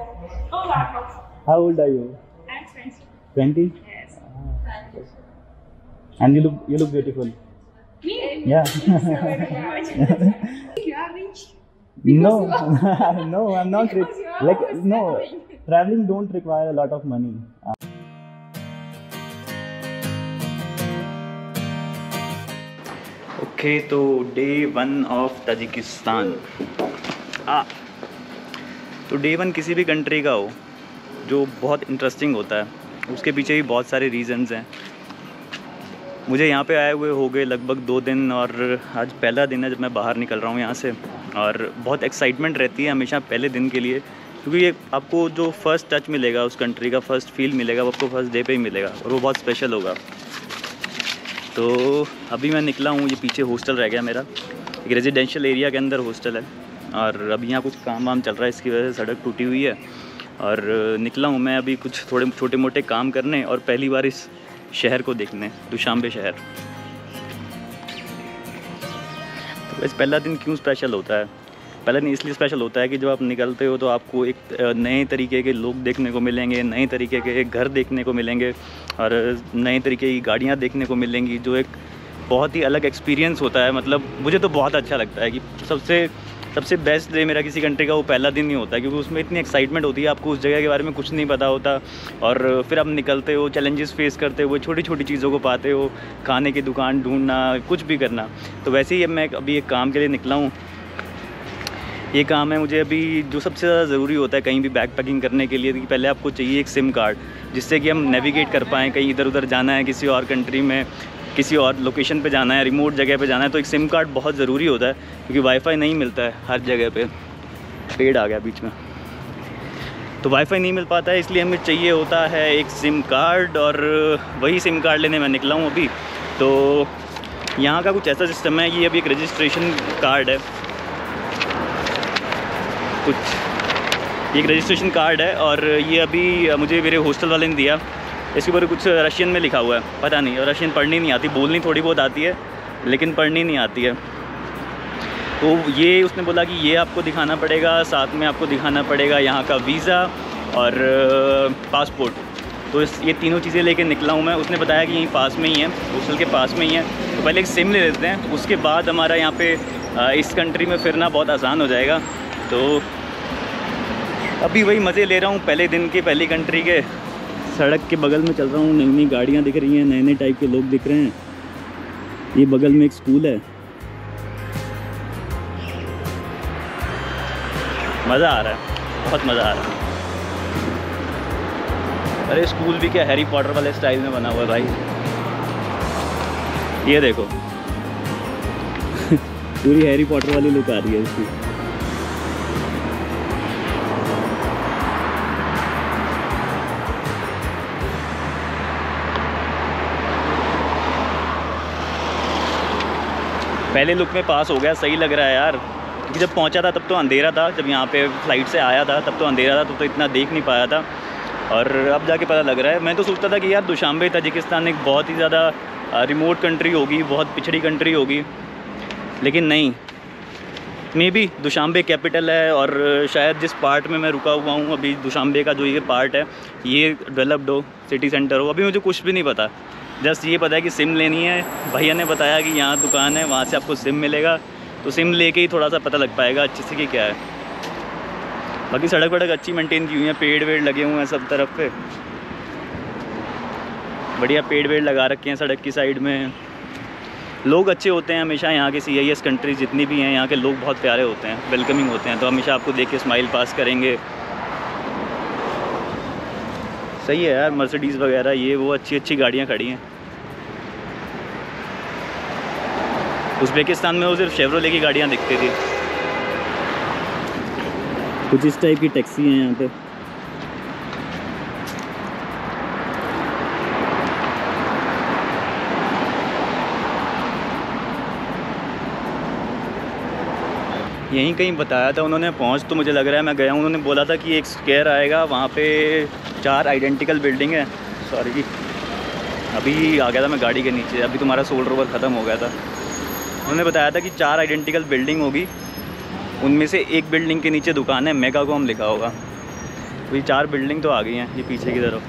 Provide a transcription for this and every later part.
Oh, wow. How old are you? I'm 20. 20? Yes. And you look beautiful. Me? Yeah. Thank you very much. You are rich? No, no, I'm not rich. Because you are Like always no, traveling. traveling don't require a lot of money. Okay, तो day 1 of Tajikistan. तो day 1 किसी भी country का हो जो बहुत interesting होता है, उसके पीछे भी बहुत सारे रीजंस हैं। मुझे यहाँ पे आए हुए हो गए लगभग 2 दिन और आज पहला दिन है जब मैं बाहर निकल रहा हूँ यहाँ से। और बहुत एक्साइटमेंट रहती है हमेशा पहले दिन के लिए, क्योंकि ये आपको जो फ़र्स्ट टच मिलेगा उस कंट्री का, फ़र्स्ट फील मिलेगा, वो आपको फर्स्ट डे पे ही मिलेगा और वो बहुत स्पेशल होगा। तो अभी मैं निकला हूँ, ये पीछे हॉस्टल रह गया मेरा, एक रेजिडेंशियल एरिया के अंदर हॉस्टल है और अभी यहाँ कुछ काम वाम चल रहा है, इसकी वजह से सड़क टूटी हुई है। और निकला हूँ मैं अभी कुछ थोड़े छोटे मोटे काम करने और पहली बार इस शहर को देखने, दुशांबे शहर। तो वैसे पहला दिन क्यों स्पेशल होता है? पहला दिन इसलिए स्पेशल होता है कि जब आप निकलते हो तो आपको एक नए तरीके के लोग देखने को मिलेंगे, नए तरीके के घर देखने को मिलेंगे और नए तरीके की गाड़ियाँ देखने को मिलेंगी, जो एक बहुत ही अलग एक्सपीरियंस होता है। मतलब मुझे तो बहुत अच्छा लगता है कि सबसे बेस्ट डे मेरा किसी कंट्री का वो पहला दिन ही होता है, क्योंकि उसमें इतनी एक्साइटमेंट होती है, आपको उस जगह के बारे में कुछ नहीं पता होता और फिर आप निकलते हो, चैलेंजेस फेस करते हो, छोटी छोटी चीज़ों को पाते हो, खाने की दुकान ढूंढना, कुछ भी करना। तो वैसे ही मैं अभी एक काम के लिए निकला हूँ। ये काम है मुझे अभी जो सबसे ज़्यादा ज़रूरी होता है कहीं भी बैग पैकिंग करने के लिए, कि पहले आपको चाहिए एक सिम कार्ड, जिससे कि हम नेविगेट कर पाएँ, कहीं इधर उधर जाना है, किसी और कंट्री में, किसी और लोकेशन पे जाना है, रिमोट जगह पे जाना है, तो एक सिम कार्ड बहुत ज़रूरी होता है, क्योंकि वाईफाई नहीं मिलता है हर जगह पे। पेड़ आ गया बीच में, तो वाईफाई नहीं मिल पाता है, इसलिए हमें चाहिए होता है एक सिम कार्ड और वही सिम कार्ड लेने मैं निकला हूँ अभी। तो यहाँ का कुछ ऐसा सिस्टम है, ये अभी एक रजिस्ट्रेशन कार्ड है, एक रजिस्ट्रेशन कार्ड है और ये अभी मुझे मेरे हॉस्टल वाले ने दिया। इसके ऊपर कुछ रशियन में लिखा हुआ है, पता नहीं, और रशियन पढ़नी नहीं आती, बोलनी थोड़ी बहुत आती है लेकिन पढ़नी नहीं आती है। तो ये उसने बोला कि ये आपको दिखाना पड़ेगा, साथ में आपको दिखाना पड़ेगा यहाँ का वीज़ा और पासपोर्ट। तो ये तीनों चीज़ें लेके निकला हूँ मैं। उसने बताया कि यहीं पास में ही है, हॉस्टल के पास में ही है। तो पहले एक सिम ले लेते हैं, उसके बाद हमारा यहाँ पे इस कंट्री में फिरना बहुत आसान हो जाएगा। तो अभी वही मज़े ले रहा हूँ पहले दिन के, पहली कंट्री के। सड़क के बगल में चल रहा हूँ, नई नई गाड़ियाँ दिख रही हैं, नए नए टाइप के लोग दिख रहे हैं। ये बगल में एक स्कूल है, मज़ा आ रहा है, बहुत मज़ा आ रहा है। अरे स्कूल भी क्या हैरी पॉटर वाले स्टाइल में बना हुआ है भाई, ये देखो पूरी हैरी पॉटर वाली लुक आ रही है इसकी। पहले लुक में पास हो गया, सही लग रहा है यार, क्योंकि जब पहुंचा था तब तो अंधेरा था, जब यहाँ पे फ़्लाइट से आया था तब तो अंधेरा था, तो इतना देख नहीं पाया था और अब जाके पता लग रहा है। मैं तो सोचता था कि यार दुशांबे ताजिकिस्तान एक बहुत ही ज़्यादा रिमोट कंट्री होगी, बहुत पिछड़ी कंट्री होगी, लेकिन नहीं, मे बी दुशांबे कैपिटल है और शायद जिस पार्ट में मैं रुका हुआ हूँ अभी, दुशांबे का जो ये पार्ट है ये डेवलप्ड हो, सिटी सेंटर हो, अभी मुझे कुछ भी नहीं पता। जस्ट ये पता है कि सिम लेनी है, भैया ने बताया कि यहाँ दुकान है, वहाँ से आपको सिम मिलेगा, तो सिम लेके ही थोड़ा सा पता लग पाएगा अच्छे से कि क्या है। बाकी सड़क वड़क अच्छी मेंटेन की हुई है, पेड़ वेड़ लगे हुए हैं सब तरफ पे, बढ़िया पेड़ वेड़ लगा रखे हैं सड़क की साइड में। लोग अच्छे होते हैं हमेशा, यहाँ के CIS कंट्रीज जितनी भी हैं, यहाँ के लोग बहुत प्यारे होते हैं, वेलकमिंग होते हैं, तो हमेशा आपको देख के स्माइल पास करेंगे। सही है यार, मर्सिडीज़ वगैरह ये वो अच्छी अच्छी गाड़ियाँ खड़ी हैं। उज़्बेकिस्तान में वो सिर्फ शेवरोले की गाड़ियाँ दिखती थी। कुछ इस टाइप की टैक्सी हैं यहाँ पे। यहीं कहीं बताया था उन्होंने, पहुँच तो मुझे लग रहा है मैं गया हूँ। उन्होंने बोला था कि एक स्क्वायर आएगा, वहाँ पे 4 आइडेंटिकल बिल्डिंग है। सॉरी अभी आ गया था मैं गाड़ी के नीचे, अभी तुम्हारा सोल रोवर ख़त्म हो गया था। उन्होंने बताया था कि 4 आइडेंटिकल बिल्डिंग होगी, उनमें से एक बिल्डिंग के नीचे दुकान है, मेगाकॉम लिखा होगा। तो ये 4 बिल्डिंग तो आ गई हैं ये पीछे की तरफ।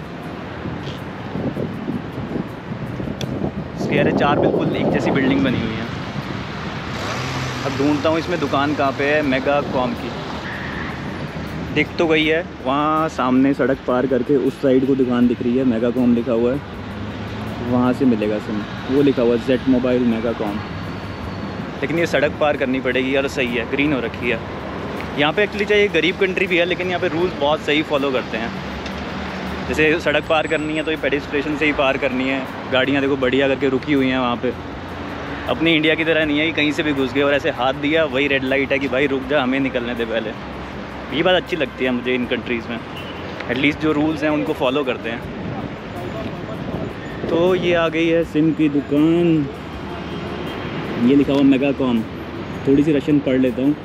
इसके अरे 4 बिल्कुल एक जैसी बिल्डिंग बनी हुई हैं। अब ढूंढता हूँ इसमें दुकान कहाँ पे है मेगा कॉम की। दिख तो गई है वहाँ सामने सड़क पार करके उस साइड को दुकान दिख रही है, मेगा कॉम लिखा हुआ है, वहाँ से मिलेगा सिम। वो लिखा हुआ है जेट मोबाइल मेगा कॉम। लेकिन ये सड़क पार करनी पड़ेगी और सही है, ग्रीन हो रखी है। यहाँ पे एक्चुअली चाहिए गरीब कंट्री भी है लेकिन यहाँ पे रूल्स बहुत सही फॉलो करते हैं। जैसे सड़क पार करनी है तो ये पेडिस्ट्रेशन से ही पार करनी है। गाड़ियाँ देखो बढ़िया करके रुकी हुई हैं वहाँ पे। अपनी इंडिया की तरह नहीं है कि कहीं से भी घुस गए और ऐसे हाथ दिया वही रेड लाइट है कि भाई रुक जा, हमें निकलने दे पहले। ये बात अच्छी लगती है मुझे इन कंट्रीज़ में, एटलीस्ट जो रूल्स हैं उनको फॉलो करते हैं। तो ये आ गई है सिम की दुकान, ये लिखा हुआ मेगा कॉम। थोड़ी सी रशियन पढ़ लेता हूँ।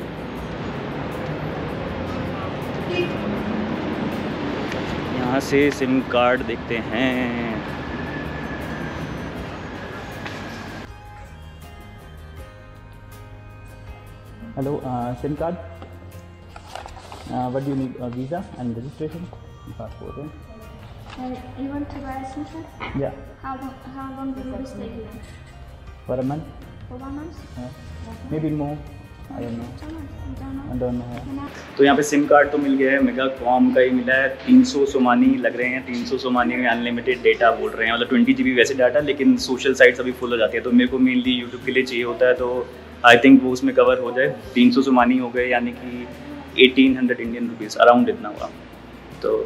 यहाँ से सिम कार्ड देखते हैं। Hello, sim card, what do you need? Visa and registration, passport है। You want to buy a SIM card? Yeah. How long will you stay here? For a month? For 1 month? Maybe more. I don't know. I don't know. Can तो यहाँ पे SIM card तो मिल गया है, mega com का ही मिला है। 300 सोमानी लग रहे हैं। 300 सोमानी में अनलिमिटेड डेटा बोल रहे हैं, मतलब 20 GB वैसे डाटा, लेकिन सोशल साइट्स अभी फुल हो जाती है। तो मेरे को मेनली यूट्यूब के लिए चाहिए होता है, तो आई थिंक वो उसमें कवर हो जाए। 300 सोमानी हो गए यानी कि 1800 इंडियन रुपीज़ अराउंड इतना हुआ। तो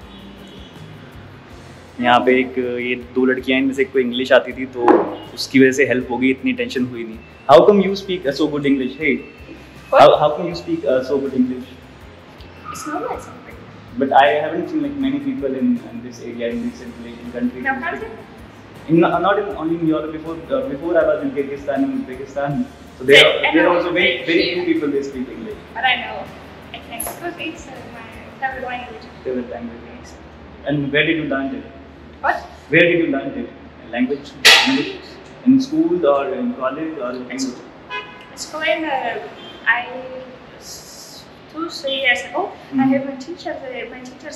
यहाँ पे एक ये 2 लड़कियाँ, इनमें से एक को इंग्लिश आती थी तो उसकी वजह से हेल्प हो गई, इतनी टेंशन हुई नहीं। How come you speak so good English? Hey, how come you speak so good English? It's not like something. But I haven't seen like many people in this area, in this Asian country. No, country? Not in, only in Europe. Before I was in Kyrgyzstan and Uzbekistan, so there are also very few people they speak English. But I know, I think because it's my favorite language. Favorite language. And where did you learn it? What? Where did you learn it? Language, English, in school or in college or in School in I 2-3 years ago. I have my teachers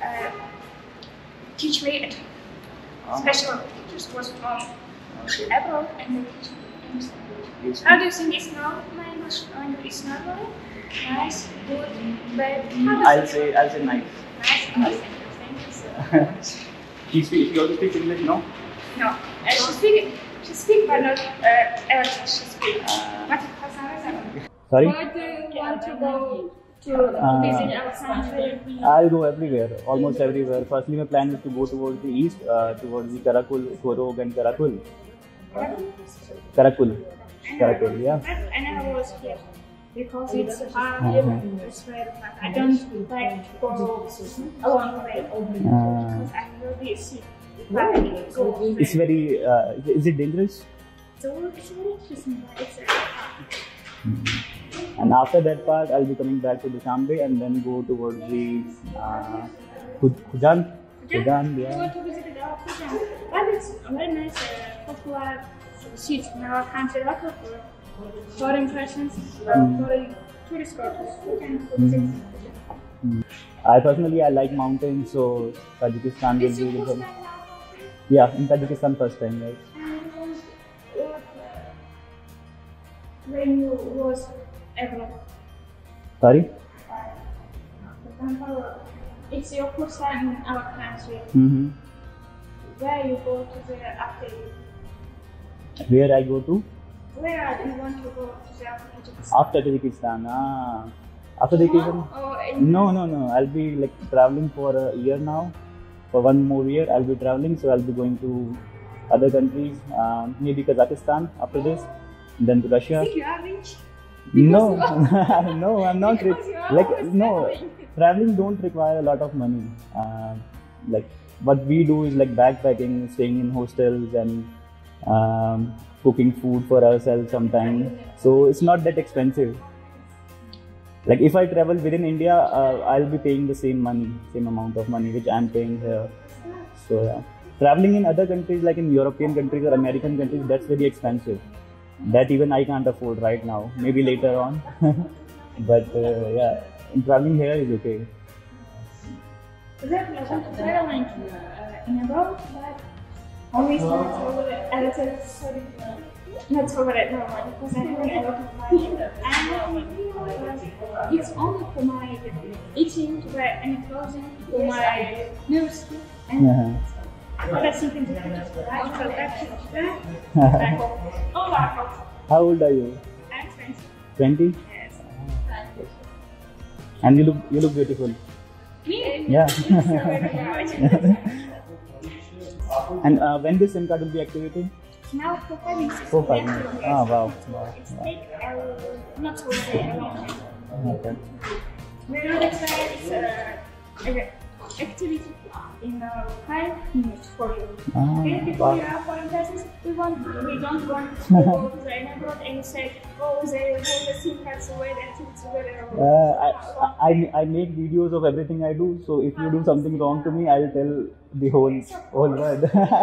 teach me it. Special teachers was from abroad and they teach me English language. How do you think it's now my English language is normal? Nice, good, bad? I'll say nice. Nice. Oh, thank you so much. She also speaks English, no? No, she speak but not everything she speak. But Sorry? where do you want to go to visit our country? I'll go everywhere, almost everywhere. Firstly, my plan is to go towards the east, towards the Karakul, Korog and Karakul. Karakul, yeah. I never was here because it's far. It's very far. I don't like to go a long way because I'm really sick. It's very, is it dangerous? So it's very interesting, but it's very far. And after that part, I'll be coming back to Dushanbe and then go towards the Khujan. Khujan, We yeah. want to visit our Khujan. But it's a very nice, popular city in our country. Lot of foreign persons, foreign tourist spots. We can visit. I personally like mountains, so Tajikistan will It's be your the first time now? yeah, in Tajikistan first time, right? When you was abroad, Sorry? for example, it's your first time in our country. Where you go to there after you? Where I go to? Where you want to go to there after Tajikistan? After Tajikistan. After Tajikistan? No. I'll be like traveling for a year now. For 1 more year, I'll be traveling. So I'll be going to other countries. Maybe Kazakhstan after this. Then to Russia. Think you are rich? No, no, I'm not rich. Because you are Like always no, traveling. traveling don't require a lot of money. Like what we do is like backpacking, staying in hostels, and cooking food for ourselves sometimes. So it's not that expensive. Like if I travel within India, I'll be paying the same amount of money which I'm paying here. So yeah, traveling in other countries like in European countries or American countries, that's very expensive. That even I can't afford right now. Maybe later on. But yeah, traveling here is okay. Exactly, I want to traveling in a boat, but always not over it. Sorry, not over it normally because I haven't a lot of money. And it's only for my eating, to buy any clothing, for my nurse, and that's something different. Right? So that's all I hope. How old are you? I'm 20? 20. Yes. And you look beautiful. Me? Yeah. Thank you so very much. And when this SIM card will be activated? Now for 5 minutes. For 5 minutes. Oh wow. It's take not so very long time. Okay. We're not excited. It's an activity in 5 minutes for you. Okay, because you are foreign persons, we don't want to go to the airport and say, oh, they hold the SIM cards away, that's it, I make videos of everything I do, so if you do something wrong to me, I'll tell the whole world.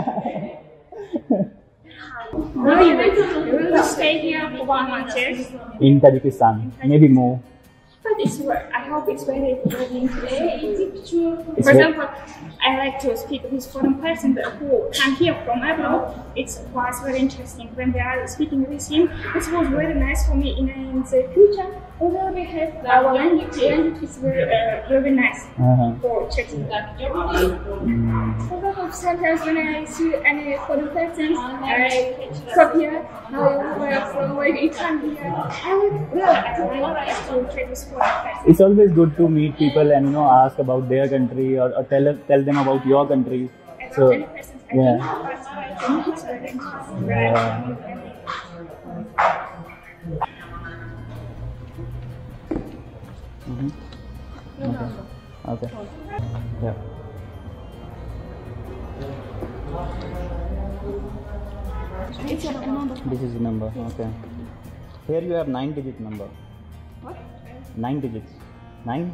Now you will stay here for 1 month, yes? In Tajikistan, maybe more. But it's, I hope it's very interesting. For example, I like to speak with foreign person who come here from abroad. It was very interesting when they are speaking with him. It was very nice for me in the future. Although we have our language is very nice for chatting. For example, sometimes when I see any foreign person, I stop here. How you were from where you come here? I like to chat with foreign person. It's always good to meet people and ask about their country or tell them about your country. So yeah. Okay. Yeah. This is the number. Okay. Here you have 9-digit number. What? 9 digits. 9?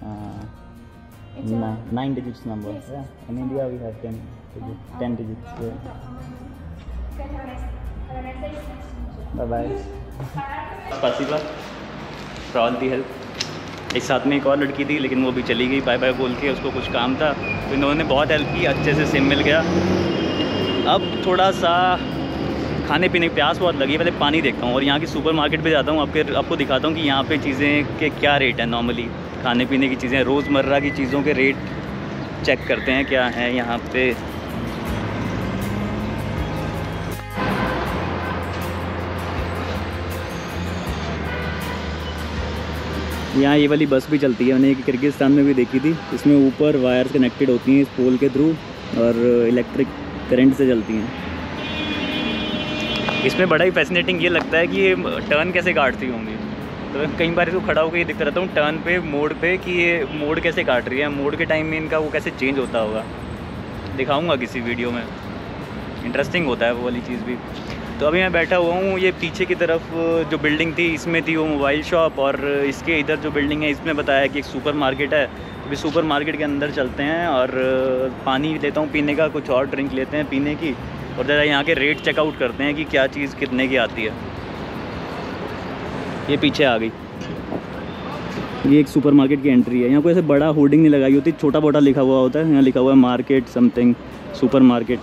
9 digits number. Yeah. In India we have 10 digits. Yeah. Bye bye. Spasiba for all the help. एक साथ में एक और लड़की थी लेकिन वो भी चली गई बाय बाय बोल के, उसको कुछ काम था तो इन्होंने बहुत हेल्प की, अच्छे से सिम मिल गया। अब थोड़ा सा खाने पीने की प्यास बहुत लगी, पहले पानी देखता हूँ और यहाँ की सुपरमार्केट पे जाता हूँ, आपको दिखाता हूँ कि यहाँ पे चीज़ें के क्या रेट है। नॉर्मली खाने पीने की चीज़ें, रोज़मर्रा की चीज़ों के रेट चेक करते हैं क्या है यहाँ पे। यहाँ ये वाली बस भी चलती है, मैंने किर्गिस्तान में भी देखी थी। इसमें ऊपर वायर्स कनेक्टेड होती हैं इस पोल के थ्रू और इलेक्ट्रिक करंट से चलती हैं। इसमें बड़ा ही फैसिनेटिंग ये लगता है कि ये टर्न कैसे काटती होंगी। तो कई बार इसको खड़ा होकर ये देखता रहता हूँ टर्न पे, मोड़ पे, कि ये मोड़ कैसे काट रही है, मोड़ के टाइम में इनका वो कैसे चेंज होता होगा। दिखाऊँगा किसी वीडियो में, इंटरेस्टिंग होता है वो वाली चीज़ भी। तो अभी मैं बैठा हुआ हूँ, ये पीछे की तरफ जो बिल्डिंग थी इसमें थी वो मोबाइल शॉप, और इसके इधर जो बिल्डिंग है इसमें बताया कि एक सुपर मार्केट है। अभी सुपर मार्केट के अंदर चलते हैं और पानी लेता हूँ पीने का, कुछ और ड्रिंक लेते हैं पीने की, और ज़रा यहाँ के रेट चेकआउट करते हैं कि क्या चीज़ कितने की आती है। ये पीछे आ गई, ये एक सुपर मार्केट की एंट्री है। यहाँ कोई ऐसे बड़ा होर्डिंग नहीं लगाई होती, छोटा मोटा लिखा हुआ होता है। यहाँ लिखा हुआ है market something, supermarket.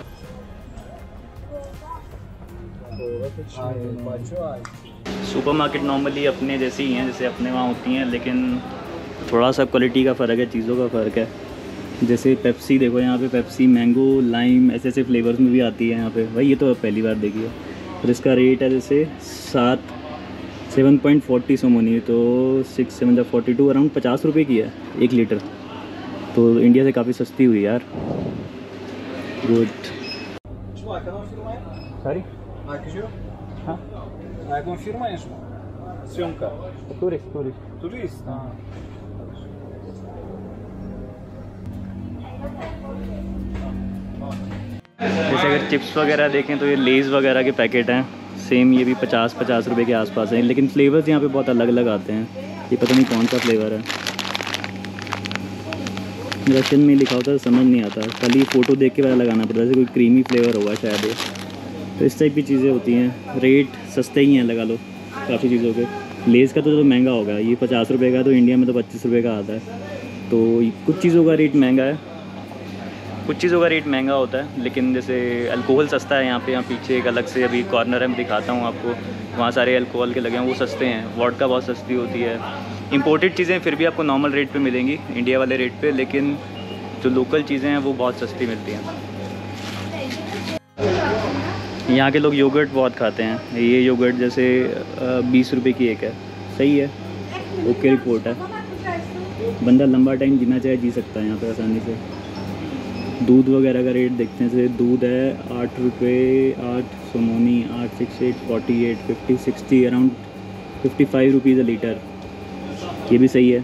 Supermarket normally अपने जैसी ही हैं जैसे अपने वहाँ होती हैं, लेकिन थोड़ा सा क्वालिटी का फ़र्क है, चीज़ों का फ़र्क है। जैसे पेप्सी देखो, यहाँ पे पेप्सी मैंगो लाइम ऐसे फ्लेवर्स में भी आती है यहाँ पे। भाई ये तो पहली बार देखी है। और इसका रेट है जैसे 7.40 सोमोनी, तो 6 7 42 अराउंड 50 रुपये की है 1 लीटर। तो इंडिया से काफ़ी सस्ती हुई यार। गुड। सॉरी हाँ, конфirmujesz съемка? टूरिस्ट। Турист? जैसे अगर चिप्स वगैरह देखें तो ये लेज़ वगैरह के पैकेट हैं, सेम ये भी 50 रुपए के आसपास हैं, लेकिन फ्लेवर्स यहाँ पे बहुत अलग अलग आते हैं। ये पता नहीं कौन सा फ्लेवर है, रशियन में लिखा होता है तो समझ नहीं आता, खाली फ़ोटो देख के पता लगाना पड़ता है। जैसे कोई क्रीमी फ्लेवर होगा शायद ये। तो इस टाइप की चीज़ें होती हैं। रेट सस्ते ही हैं लगा लो काफ़ी चीज़ों के। लेज़ का तो महंगा होगा, ये 50 रुपये का, तो इंडिया में तो 25 रुपये का आता है। तो कुछ चीज़ों का रेट महंगा है, कुछ चीज़ों का रेट महंगा होता है, लेकिन जैसे अल्कोहल सस्ता है यहाँ पे। यहाँ पीछे एक अलग से अभी कॉर्नर है, मैं दिखाता हूँ आपको, वहाँ सारे अल्कोहल के लगे हैं, वो सस्ते हैं। वोडका बहुत सस्ती होती है। इंपोर्टेड चीज़ें फिर भी आपको नॉर्मल रेट पे मिलेंगी, इंडिया वाले रेट पे, लेकिन जो लोकल चीज़ें हैं वो बहुत सस्ती मिलती हैं। यहाँ के लोग योगर्ट बहुत खाते हैं। ये योगर्ट जैसे 20 रुपये की एक है, सही है, ओके रिपोर्ट है। बंदा लंबा टाइम जीना चाहे जी सकता है यहाँ पे आसानी से। दूध वगैरह का रेट देखते हैं, जैसे दूध है 8 रुपये, 8 somoni, 8, 6, 8, 48, 50, 60, around 55 rupees a litre, ये भी सही है।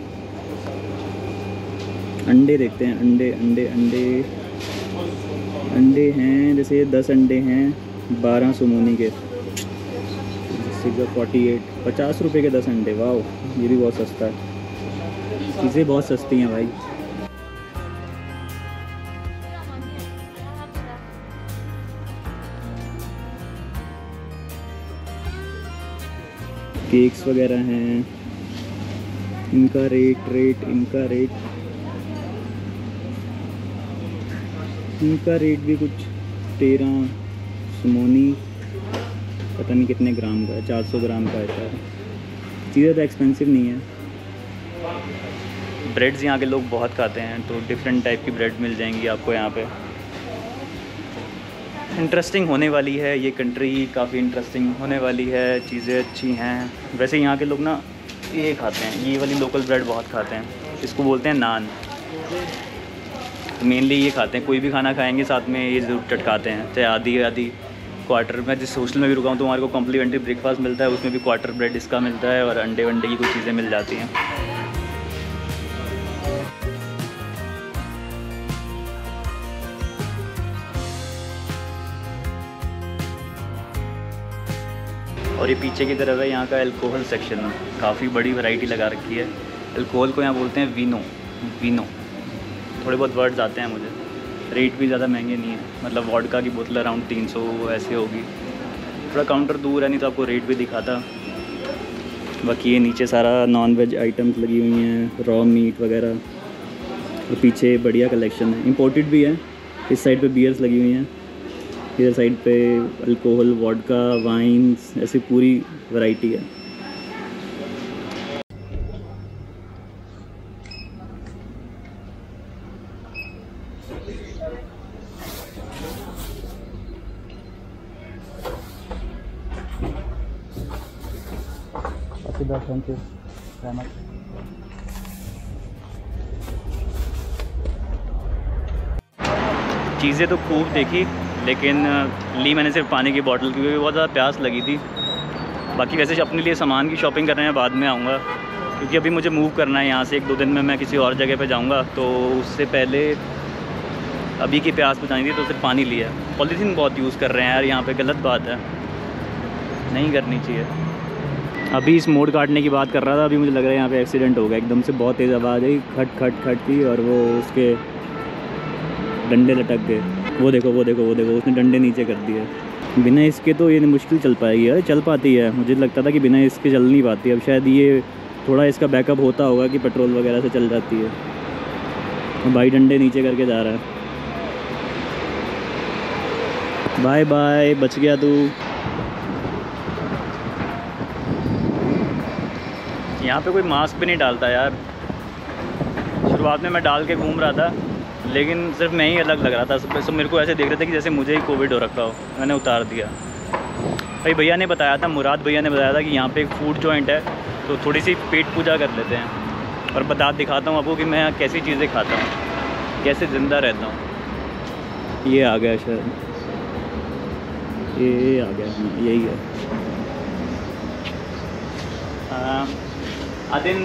अंडे देखते हैं, अंडे अंडे अंडे अंडे हैं, जैसे 10 अंडे हैं 12 सोमोनी के, 48, 50 रुपये के 10 अंडे। वाह, ये भी बहुत सस्ता है। चीज़ें बहुत सस्ती हैं भाई। केक्स वगैरह हैं, इनका रेट भी कुछ 13 सोमोनी, पता नहीं कितने ग्राम का है, 400 ग्राम का ऐसा है। चीज़ें तो एक्सपेंसिव नहीं है। ब्रेड्स यहाँ के लोग बहुत खाते हैं, तो डिफरेंट टाइप की ब्रेड मिल जाएंगी आपको यहाँ पे। इंटरेस्टिंग होने वाली है ये कंट्री, काफ़ी इंटरेस्टिंग होने वाली है, चीज़ें अच्छी हैं। वैसे यहाँ के लोग ना ये खाते हैं, ये वाली लोकल ब्रेड बहुत खाते हैं, इसको बोलते हैं नान। तो मेनली ये खाते हैं, कोई भी खाना खाएंगे साथ में ये ज़रूर चटकाते हैं, चाहे आधी क्वार्टर। मैं जिस हॉस्टल में भी रुका हूँ तो हमारे को कॉम्प्लीमेंट्री ब्रेकफास्ट मिलता है, उसमें भी क्वार्टर ब्रेड इसका मिलता है, और अंडे वंडे की कुछ चीज़ें मिल जाती हैं। और ये पीछे की तरफ है यहाँ का अल्कोहल सेक्शन, काफ़ी बड़ी वैरायटी लगा रखी है। अल्कोहल को यहाँ बोलते हैं वीनो। थोड़े बहुत वर्ड्स आते हैं मुझे। रेट भी ज़्यादा महंगे नहीं है, मतलब वोडका की बोतल अराउंड 300 ऐसे होगी। थोड़ा काउंटर दूर है, नहीं तो आपको रेट भी दिखाता। बाकी ये नीचे सारा नॉन वेज आइटम्स लगी हुई हैं, रॉ मीट वगैरह, और पीछे बढ़िया कलेक्शन है, इंपोर्टेड भी है। इस साइड पे बियर्स लगी हुई हैं, इधर साइड पे अल्कोहल, वोडका, वाइन्स, ऐसी पूरी वैरायटी है। Thank you. चीज़ें तो खूब देखी, लेकिन ली मैंने सिर्फ पानी की बोतल, क्योंकि बहुत ज़्यादा प्यास लगी थी। बाकी वैसे अपने लिए सामान की शॉपिंग करने में बाद में आऊँगा, क्योंकि अभी मुझे मूव करना है यहाँ से। 1-2 दिन में मैं किसी और जगह पे जाऊँगा, तो उससे पहले अभी की प्यास बुझानी थी, तो सिर्फ पानी लिया। पॉलीथीन बहुत यूज़ कर रहे हैं यार यहाँ पे, गलत बात है, नहीं करनी चाहिए। अभी इस मोड़ काटने की बात कर रहा था, अभी मुझे लग रहा है यहाँ पे एक्सीडेंट हो गया। एकदम से बहुत तेज़ आवाज़ आई, खट खट खट की, और वो उसके डंडे लटक गए। वो देखो उसने डंडे नीचे कर दिए। बिना इसके तो ये मुश्किल चल पाएगी यार, चल पाती है। मुझे लगता था कि बिना इसके चल नहीं पाती, अब शायद ये थोड़ा इसका बैकअप होता होगा कि पेट्रोल वगैरह से चल जाती है। भाई डंडे नीचे करके जा रहा है। बाय बाय, बच गया तू। यहाँ पे कोई मास्क भी नहीं डालता यार। शुरुआत में मैं डाल के घूम रहा था, लेकिन सिर्फ मैं ही अलग लग रहा था। सब मेरे को ऐसे देख रहे थे कि जैसे मुझे ही कोविड हो रखा हो। मैंने उतार दिया। भाई भैया ने बताया था, मुराद भैया ने बताया था कि यहाँ पे एक फूड जॉइंट है, तो थोड़ी सी पेट पूजा कर लेते हैं। और बता दिखाता हूँ आपको कि मैं कैसी चीज़ें खाता हूँ, कैसे ज़िंदा रहता हूँ। ये आ गया शायद, ये आ गया, यही है। अदिन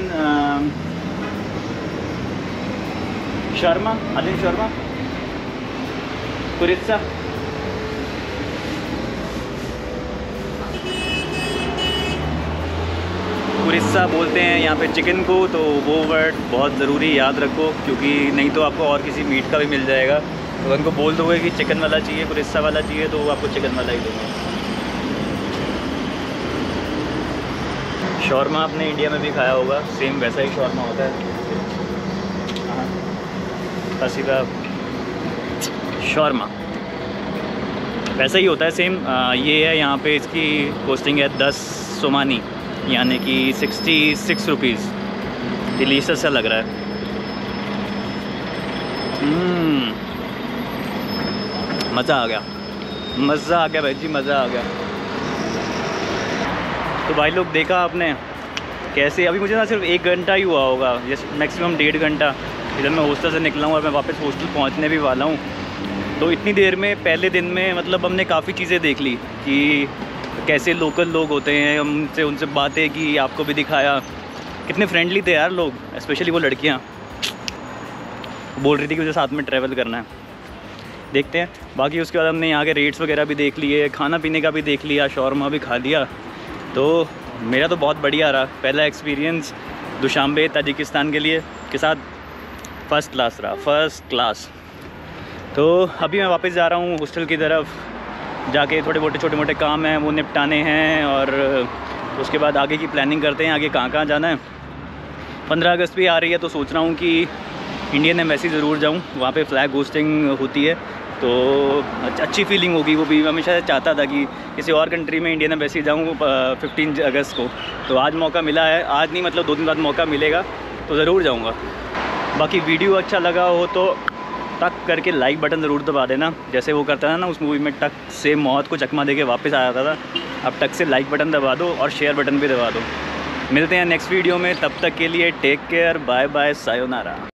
शर्मा, कुरित्सा। कुरित्सा बोलते हैं यहाँ पे चिकन को, तो वो वर्ड बहुत ज़रूरी याद रखो, क्योंकि नहीं तो आपको और किसी मीट का भी मिल जाएगा। तो उनको बोल दोगे कि चिकन वाला चाहिए, कुरित्सा वाला चाहिए, तो वो आपको चिकन वाला ही देंगे। शौरमा आपने इंडिया में भी खाया होगा, सेम वैसा ही शौरमा होता है। खसी का शॉर्मा। वैसा ही होता है सेम। ये है यहाँ पे, इसकी कॉस्टिंग है 10 सोमानी, यानी कि 66 रुपीज़। डिलीशियस सा लग रहा है। मज़ा आ गया, मज़ा आ गया भाई जी, मज़ा आ गया। तो भाई लोग देखा आपने कैसे, अभी मुझे ना सिर्फ 1 घंटा ही हुआ होगा, जैसे मैक्सिमम 1.5 घंटा। इधर मैं हॉस्टल से निकला हूँ और मैं वापस हॉस्टल पहुँचने भी वाला हूँ। तो इतनी देर में, पहले दिन में मतलब हमने काफ़ी चीज़ें देख ली कि कैसे लोकल लोग होते हैं, उनसे बातें की, आपको भी दिखाया। कितने फ्रेंडली थे यार लोग, स्पेशली वो लड़कियाँ बोल रही थी कि मुझे साथ में ट्रैवल करना है। देखते हैं बाकी। उसके बाद हमने यहाँ के रेट्स वगैरह भी देख लिए, खाना पीने का भी देख लिया, शॉर्मा भी खा लिया। तो मेरा तो बहुत बढ़िया रहा पहला एक्सपीरियंस दुशांबे ताजिकिस्तान के साथ। फ़र्स्ट क्लास रहा, फ़र्स्ट क्लास। तो अभी मैं वापस जा रहा हूँ हॉस्टल की तरफ, जाके थोड़े मोटे छोटे मोटे काम हैं वो निपटाने हैं, और उसके बाद आगे की प्लानिंग करते हैं, आगे कहाँ जाना है। 15 अगस्त भी आ रही है, तो सोच रहा हूँ कि इंडियन एम्बेसी ज़रूर जाऊँ, वहाँ पे फ्लैग होस्टिंग होती है, तो अच्छी फीलिंग होगी। वो भी हमेशा चाहता था कि किसी और कंट्री में इंडियन एम्बेसी जाऊँ 15 अगस्त को। तो आज मौका मिला है, आज नहीं मतलब 2 दिन बाद मौका मिलेगा, तो ज़रूर जाऊँगा। बाकी वीडियो अच्छा लगा हो तो टक करके लाइक बटन ज़रूर दबा देना, जैसे वो करता था ना उस मूवी में, टक से मौत को चकमा दे के वापस आ जाता था। अब टक से लाइक बटन दबा दो और शेयर बटन भी दबा दो। मिलते हैं नेक्स्ट वीडियो में, तब तक के लिए take care, bye bye, sayonara.